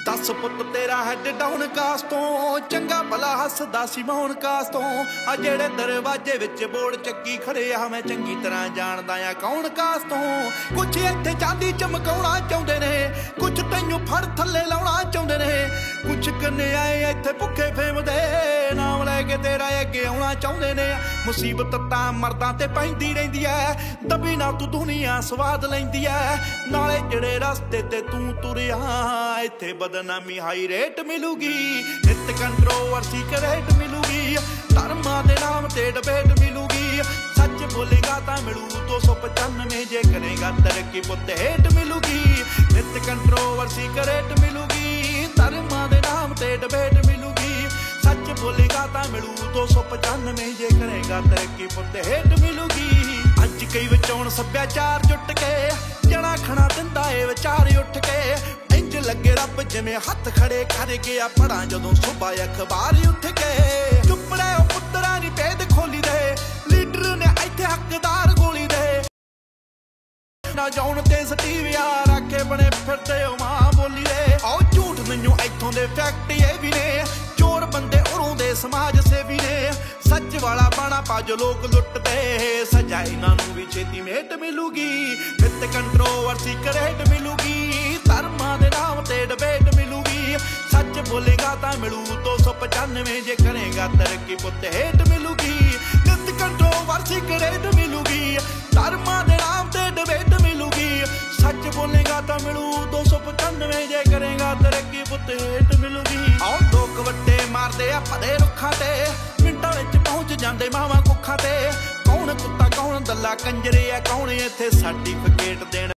दस पुत तेरा हैड डाउन कास तो चंगा भला हसदा सी मौन कास तो आ जेड़े दरवाजे विच बोर्ड चक्की खड़े आ मैं चंगी तरह जानदा आ कौन कास तो। कुछ इत्थे चांदी चमकाउणा चाहुंदे ने, कुछ तैनूं फड़ थल्ले लाउणा चाहुंदे ने, कुछ कन्याए इत्थे भुखे फेमदे नाम लैके तेरा अगे आउणा चाहुंदे ने। मुसीबत तां मर्दां ते पैंदी रहिंदी ऐ, दबी ना तू दुनिया स्वाद लैंदी ऐ। नाले जेड़े रस्ते ते तू तुरिया इत्थे बदनामी हाई रेट मिलूगी, नित कंट्रोवर्सी करेट मिलूगी, धर्मां दे नाम ते डिबेट मिलूगी। सच बोलेगा तां मिलू 295 जे करेगा तरक्की पुत हेट मिलूगी, नित कंट्रोवर्सी करेट मिलूगी, धर्मां दे नाम ते डिबेट मिलूगी। सच बोलेगा तां मिलू 295 जे करेगा तरक्की पुत हेट मिलूगी। अज कई विचौण सभ्याचार जुट के जणा खड़ा दिंदा ए विचार उठ के, इंज लगे रब जिवें हथ खड़े कर गया पढ़ा जदों सुबह अखबार उठ के। चुप रहे पुत्तरा नी भेद खोली दे, लीडर ने इत्थे हकदार गोली दे ना जाउण ते सटीविया राखे बने फिरदे ओ मां बोली दे। आओ झूठ मैनू इत्थों दे फैक्ट ये भी ने, चोर बंदे उरों दे समाज सेवी ने। सच वाला बाणा पा जो लोग लुटदे, सजा इन्हां नूं भी छेती मेट मिलूगी, नित कंट्रोवर्सी करेट मिलूगी, धर्मां दे नाम ते डिबेट मिलूगी। सच बोलेगा तां मिलू 295 जे करेगा तरक्की पुत हेट मिलूगी, नित कंट्रोवर्सी करेट मिलूगी, धर्मां दे नाम ते डिबेट मिलूगी। सच बोलेगा तां मिलू 295 जे करेगा तरक्की पुत हेट मिलूगी। आओ लोग वट्टे मारदे आ भरे रुखां ते, मिंटां विच पहुंच जांदे मावां कुखां ते। कौन कुत्ता कौन दल्ला कंजरे आ, कौन इत्थे सर्टिफिकेट देण